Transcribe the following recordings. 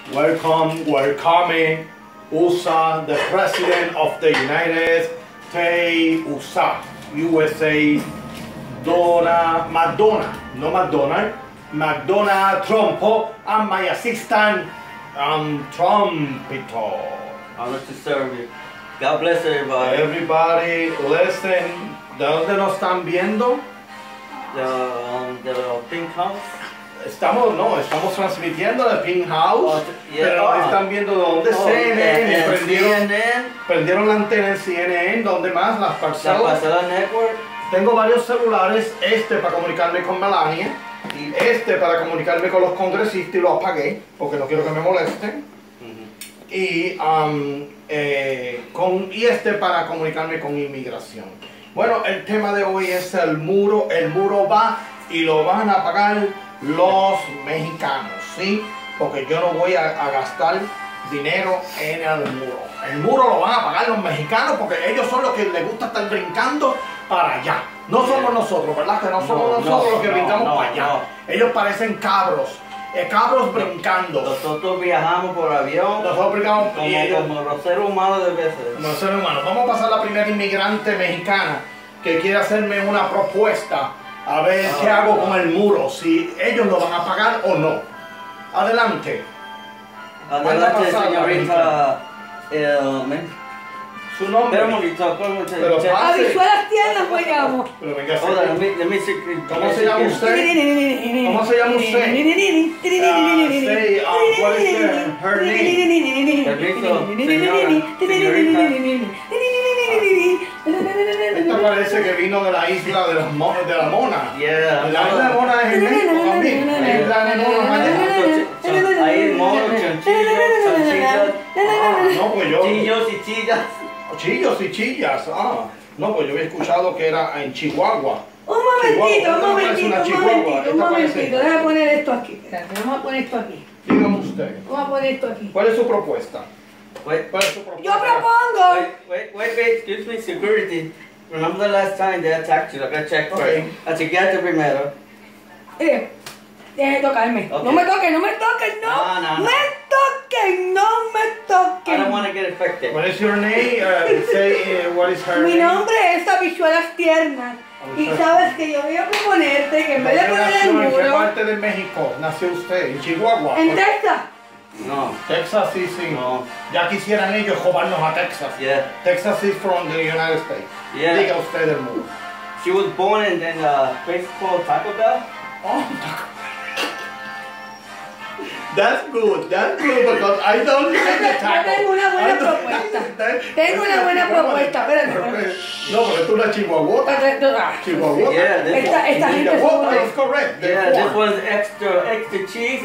welcome USA, the President of the United States, USA, Madonna Trump, and my assistant, Trumpito. Honor to serve you. God bless everybody. Everybody, listen. ¿De dónde nos están viendo? The Pink House. Estamos transmitiendo de Pink House, pero están viendo de dónde CNN, prendieron la antena en CNN, donde más las parcelas. Network. Tengo varios celulares, para comunicarme con Melania, y para comunicarme con los congresistas y lo apagué, porque no quiero que me molesten. Y para comunicarme con inmigración. Bueno, el tema de hoy es el muro va y lo van a pagar los mexicanos, ¿sí? Porque yo no voy a gastar dinero en el muro. El muro lo van a pagar los mexicanos porque ellos son los que les gusta estar brincando para allá. No somos nosotros, ¿verdad? Que no somos nosotros los que brincamos para allá. Ellos parecen cabros. Cabros brincando. Nosotros viajamos por avión. Nosotros brincamos como los seres humanos de veces. Como los seres humanos. Vamos a pasar a la primera inmigrante mexicana que quiere hacerme una propuesta. A ver qué hago con el muro. Si ellos lo van a pagar o no. Adelante. Adelante, señorita. Su nombre. Pero Habichuelas tiernas, pues llamo. Pero venga, ¿Cómo se llama usted? ¿Cómo se llama usted? What is her name? Esto parece que vino de la isla de la Mona. Yeah. La isla de Mona es en México también. La isla de Mona es allá. Hay monos, chanchillos, No, pues yo. chillos y chillas. Chillos y chillas. No, pues yo había escuchado que era en Chihuahua. Un momentito, déjame poner esto aquí. Espérate, vamos a poner esto aquí. Dígame usted. Vamos a poner esto aquí. ¿Cuál es su propuesta? Wait, ¿Cuál es su propuesta? Yo propongo. wait, excuse me, security. Remember the last time they attacked you? I gotta check first. Okay. A chequearte primero. Deje de tocarme. Okay. No me toques, no. No. Me toques. I don't want to get infected. What is your name? Say what is her Mi name? nombre es Habichuelas Tiernas. Y sabes que yo voy a proponerte que en vez de poner el ¿En qué muro parte de México nació usted? ¿En Chihuahua? en Texas. No. Texas, sí. No. Ya quisieran ellos robarnos a Texas. Yeah. Texas is from the United States. Yeah. Diga usted el muro. She was born in a place called Taco Bell. That's good because I don't like the taco. Tengo una buena propuesta. Tengo una buena propuesta. Espérate. No, porque tú eres chihuahuota. Chihuahua. Yeah, Esta gente es Chihuahua is correct. Yeah, this one's extra cheese.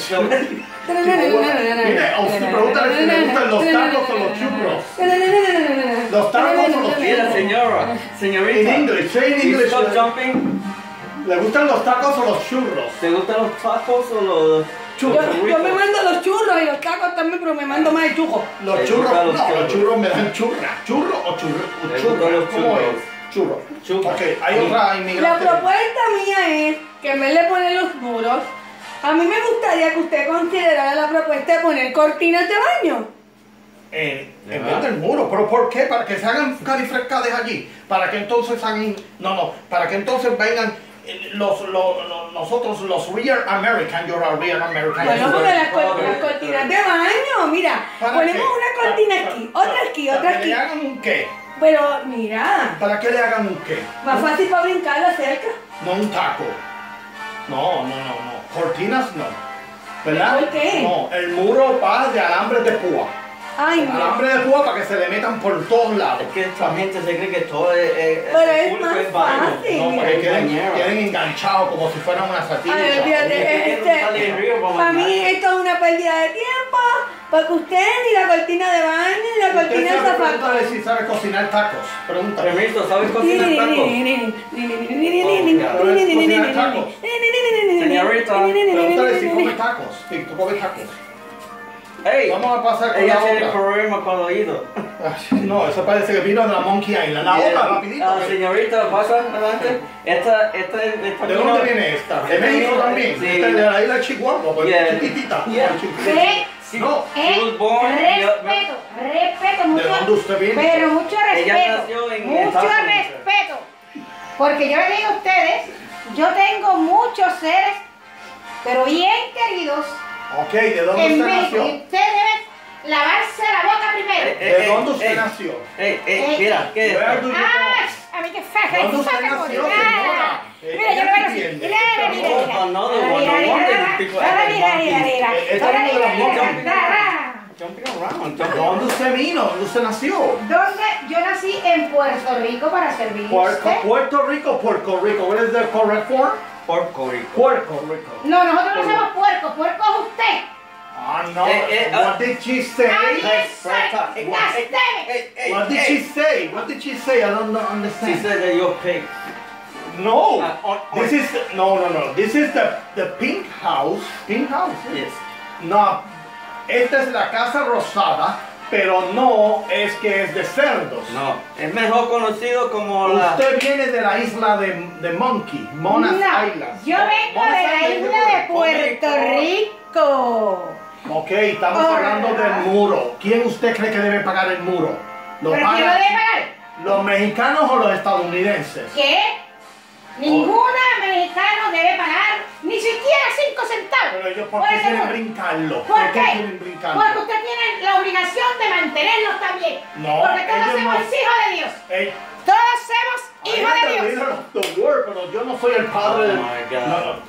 Mire, a usted pregúntale si le gustan los tacos o los churros. Los tacos o los Mira, churros. señorita. In English, say in English. Stop jumping. ¿Le gustan los tacos o los churros? ¿Te gustan los tacos o los churros? Yo me mando los churros y los tacos también, pero me mando más el chujo. Los churros, no, los churros me dan churra. ¿Churro o churro? ¿Cómo es? Churro. Ok, hay otra inmigrante. La propuesta mía es que en vez de poner los muros, a mí me gustaría que usted considerara la propuesta de poner cortinas de baño. En vez del muro, ¿pero por qué? ¿Para que se hagan califrescades allí? ¿Para que entonces hagan...? No, para que entonces vengan nosotros los real American, you're a real American. Bueno, porque las cortinas de baño, mira, ponemos una cortina aquí, otra aquí, otra ¿Para que aquí. le hagan un qué? Pero mira, ¿Para qué le hagan un qué? más fácil para brincarla cerca. No un taco. No. Cortinas no. ¿Verdad? ¿Por qué? No, el muro va de alambres de púa. Ay, no. Alambre de púa para que se le metan por todos lados. Es que esta gente se cree que todo es Pero es más baño. fácil. No, porque Bañera. queden enganchados como si fueran una salchicha. Ay, olvídate, para mí esto es una pérdida de tiempo, porque usted ni la cortina de baño ni la cortina de Pregúntale zapatos. si sabe cocinar tacos. Pregúntale. Permiso, ¿sabes cocinar tacos? Señorita, Pregúntale si come tacos. Si tú comes tacos. Hey, Vamos a pasar con ella la tiene otra. problema con el oído. No, eso parece que vino de la Monkey Island. La otra, rapidito. Señorita, pasa adelante. Esta ¿De dónde viene esta? ¿De México también? Sí. Esta es de la isla de Chihuahua, pues Yeah. chiquitita. Yeah. chiquitita. Ve, No. She was born. Respeto ¿De mucho. dónde usted viene? Pero mucho Ella respeto. nació en Mucho Estados Unidos. respeto. Porque yo les digo a ustedes, yo tengo muchos seres, pero bien queridos, Ok, ¿de dónde en usted México. Y nació? usted debe lavarse la boca primero. ¿De dónde usted nació? Mira, ¿qué es Where esto? do you ¡Ah! A mí qué fea. ¿Dónde usted nació, señora? Mira, yo lo veo así. entiende. Mira, mira, Oh, mira. another one. No wonder these people Ahora act like mira, mira, monkeys. mira. Esta Ahora es mira, la mira, boca. mira. Jumping around. Jumping ¿Dónde usted vino? ¿Dónde usted nació? ¿Dónde? Yo nací en Puerto Rico para servirle a Puerto, usted. Puerto Rico, Puerto Rico. What is the correct form? Puerto Rico. Puerto Rico. No, nosotros no somos puercos. Puerco es usted. Ah, no. What did she say? Ay, Hey, eso, hey, gastéme. What did she say? What did she say? I don't She understand. said that you're pig. No. On- This is no. This is the pink house. Pink house. Yes. No. Esta es la casa rosada, pero no es que es de cerdos. No. Es mejor conocido como la. Usted viene de la isla de Monkey, Monas No, Island. yo vengo Monas de la Island, isla de Puerto Rico. Ok, estamos hablando del muro. ¿Quién usted cree que debe pagar el muro? ¿Lo ¿Pero quién lo pagan debe pagar? los mexicanos o los estadounidenses? ¿Qué? Ninguna mexicano debe pagar ni siquiera 5 centavos. Pero ellos, ¿por por qué ese quieren muro. brincarlo? ¿Por qué? quieren brincarlo? Porque usted tiene la obligación de mantenerlos también. No, Porque todos ellos somos no. hijos de Dios. Ey, Todos somos I hijos am de the Dios. leader of the world, pero yo no soy el padre Oh del... my God.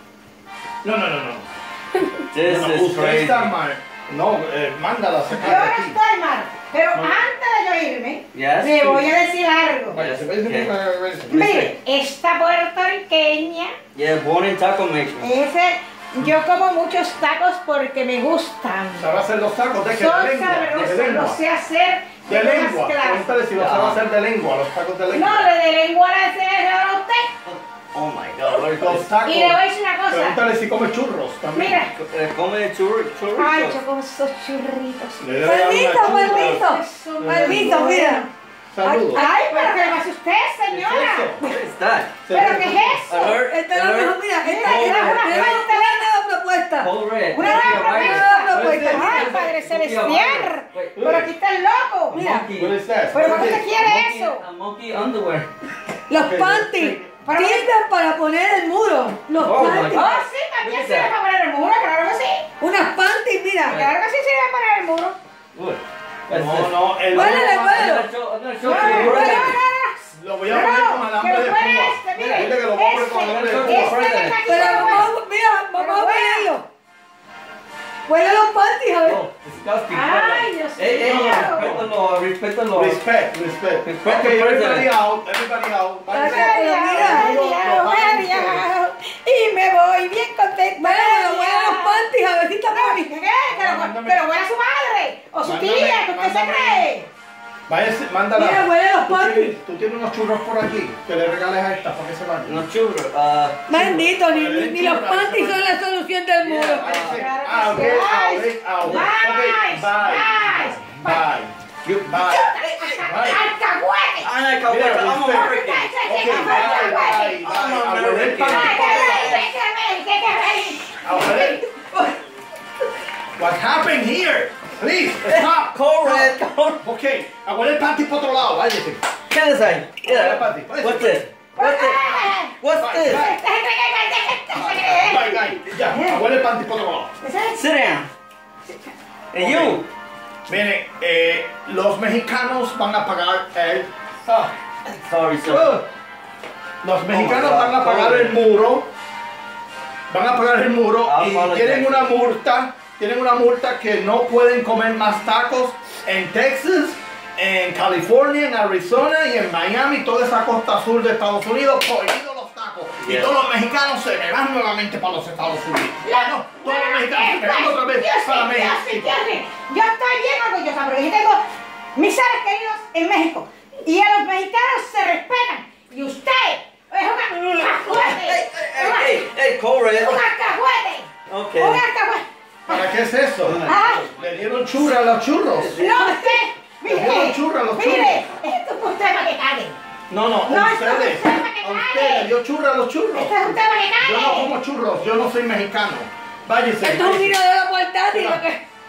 No. This No, is usted crazy. está mal. No, mándala a Yo sacar de no aquí. estoy mal. Pero No. antes de yo irme, Yes, le voy please. a decir algo. Váyase, váyase. Mire, esta puertorriqueña, Yeah, born in Taco Nation. yo como muchos tacos porque me gustan. ¿Sabe hacer los tacos de qué? Son De lengua. sabrosos, De lo lengua. sé hacer De todas lengua. clases. Pregúntale si lo sabe hacer de lengua, los tacos de lengua. No, de lengua la enseñaron a usted. Oh my God. What is Los this? tacos. Y le voy a decir una cosa. Pregúntale si come churros también. Mira. Come churros. Ay, yo como esos churritos. Le debe dar una churra. Maldito, mira. Saludos. Ay, pero ¿qué le pasa a usted, señora? What is that? ¿Pero qué es eso? Alert, Esta es la mejor, alert. mira, esta Mira, es mira, una mira, nueva propuesta. Code red. Una That's nueva your right. propuesta. propuesta. Ay, Padre Celestial. Pero aquí está el loco. Mira, Monkey. What is that? ¿Pero What cómo is se it? quiere Monkey- eso? a monkey underwear. los Ok, panties pero- sirven para poner el muro. Los Oh, my panties. God. Oh, sí, también sirve para poner el muro, claro que sí. Unas panties, mira. Claro que sí sirve para poner el muro. Good. What's No, this? no, el Huélele, I'm huélele. gonna show No, you no, the no, word. lo voy a poner con alambre de fue púa. este, mire. Dile que lo voy a poner con alambre de Este. púa. Este que está aquí Pero fue vamos, mira, vamos Pero a huela. ponerlo. Huele los panties, a ver. Oh, disgusting. Ay, Dios Hey, mío. respétalo, respétalo. Respect. Respect Okay, the everybody president. out, everybody out. Pero Mira, y me voy bien contenta. Bueno, pero huele los panties, a ver si está ¿Qué? bien. Pero huele a su madre o su Mándame, tía, que usted se mándame. cree. Váyase, mándala. Mira, huele los Tú panties. tú tienes unos churros por aquí que le regales a esta para que se vayan. No churros. Bendito, ni los panties son la solución del muro. Váyase. Claro que Out, sí. get Ay. out, get out. Bye, Okay, bye. bye. Bye. ¡Alcahuete! Ana, Mira, I'm a respect. hurricane. Okay, bye, bye, bye. A huele el pan a huele- What happened here? Please, stop. Correct. Okay, a huele el panty por otro lado, váyase. ¿Qué es ahí? Yeah. Pati, pati. What's this? What's this? What's this? Bye, bye. Ya, a huele el panty por otro lado. Sit down. And you. Miren, los mexicanos van a pagar el... Sorry, sir. Los mexicanos God. van a pagar el muro. Van a pagar el muro I'll y apologize. tienen una multa. Tienen una multa que no pueden comer más tacos en Texas, en California, en Arizona y en Miami, toda esa costa sur de Estados Unidos, prohibidos los tacos. Y Yes. todos los mexicanos se me van nuevamente para los Estados Unidos. No, todos los mexicanos se me van otra vez para México. Yo estoy bien orgullosa porque yo tengo mis seres queridos en México y a los mexicanos se respetan y usted es un alcahuete, Hey, Correct. un alcahuete, Okay. un alcahuete. ¿Para qué es eso? Ah, Le dieron churra a los churros. no, usted, Los mire, churros, los mire, esto es un tema que cague. No, No, esto es ustedes. un tema que A usted cague. le dio churra a los churros. Esto es un tema que Yo no cague. como churros, yo no soy mexicano. Váyase. Esto es un váyase. mirador portátil. Lo que...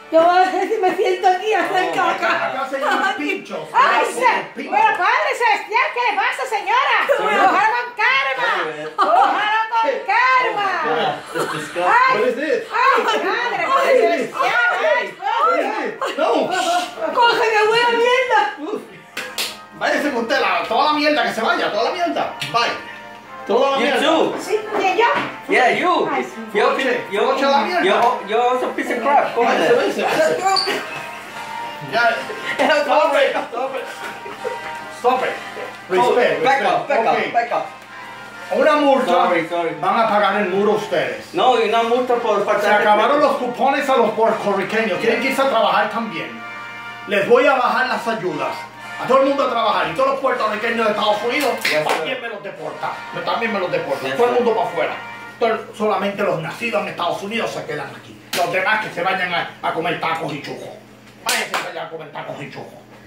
Yo voy a ver si me siento aquí a hacer caca. Acá se llaman pinchos. ¡Ay, Pinchos. pero Padre Celestial, ¿qué le pasa, señora? ¡Cójalo con calma! ¡Cójalo con calma! It's disgusting. ¡Ay! What is this? ¡Ay, Padre Celestial! ¡Ay, What is this? No. ¡Coge que buena mierda! Váyase con usted, toda la mierda, que se vaya, toda la mierda. Bye. Toda la You mierda. too. ¿Sí? ¿Quién yo? Yeah, you. Ay, sí. Coche la mierda. You're also a piece of crap. Go Váyase, ahead. váyase, váyase. Ya. Stop it. Stop it. Stop it. Respect. Back up, back Okay. up, back up. Una multa. Sorry. Van a pagar el muro ustedes. No, y una multa por falta Se de acabaron los cupones a los puertorriqueños. Quieren irse a trabajar también. Les voy a bajar las ayudas. A todo el mundo a trabajar. Y todos los puertorriqueños de Estados Unidos Yes, también sir. me los deportan. También me los deportan. Yes, Todo el sir. mundo para afuera. Solamente los nacidos en Estados Unidos se quedan aquí. Los demás que se vayan a comer tacos y chujos. Váyanse allá a comer tacos y chujos.